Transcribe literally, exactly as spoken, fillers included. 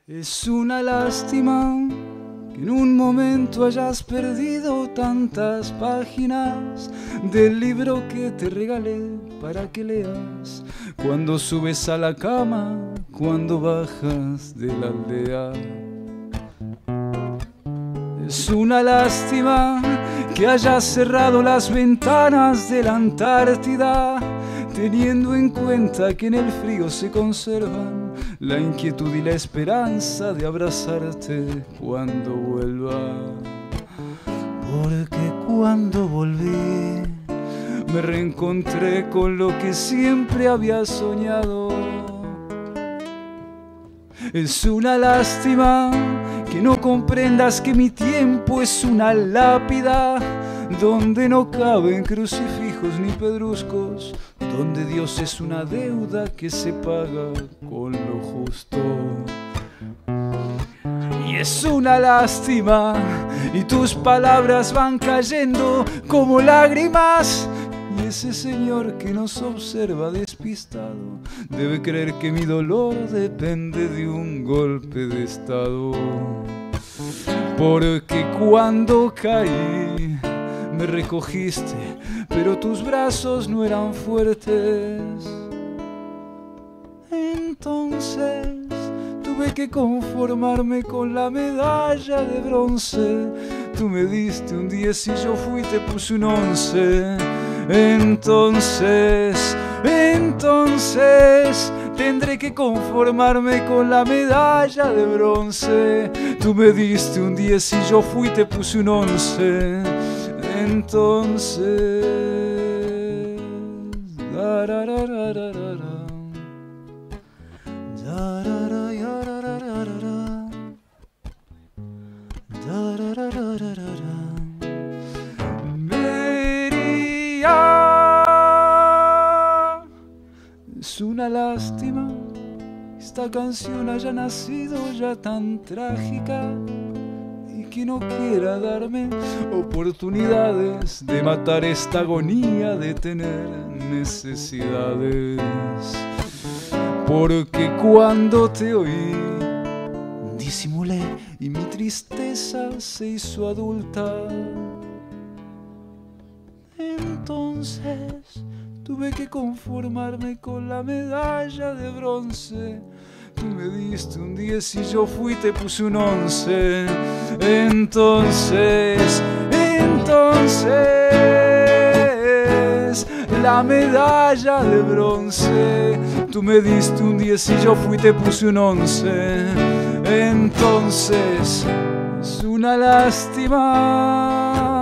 Es una lástima que en un momento hayas perdido tantas páginas del libro que te regalé para que leas cuando subes a la cama, cuando bajas de la aldea. Es una lástima que hayas cerrado las ventanas de la Antártida, teniendo en cuenta que en el frío se conservan la inquietud y la esperanza de abrazarte cuando vuelva. Porque cuando volví me reencontré con lo que siempre había soñado. Es una lástima que no comprendas que mi tiempo es una lápida donde no caben crucifijos ni pedruscos, donde Dios es una deuda que se paga con lo justo. Y es una lástima, y tus palabras van cayendo como lágrimas, y ese señor que nos observa despistado debe creer que mi dolor depende de un golpe de estado. Porque cuando caí me recogiste, pero tus brazos no eran fuertes. Entonces tuve que conformarme con la medalla de bronce. Tú me diste un diez y yo fui y te puse un once. Entonces, entonces tendré que conformarme con la medalla de bronce. Tú me diste un diez y yo fui y te puse un once. Entonces, da, ra, ra, ra, ra, ra, ra. Da, ra, ra, ya, ra, ra, ra, ra, ra. Da, ra, ra, ra, ra, ra, ra. Vería. Es una lástima esta canción haya nacido ya tan trágica, que no quiera darme oportunidades de matar esta agonía de tener necesidades. Porque cuando te oí disimulé y mi tristeza se hizo adulta. Entonces tuve que conformarme con la medalla de bronce. Tú me diste un diez y yo fui y te puse un once. Entonces, entonces, la medalla de bronce. Tú me diste un diez y yo fui y te puse un once. Entonces, es una lástima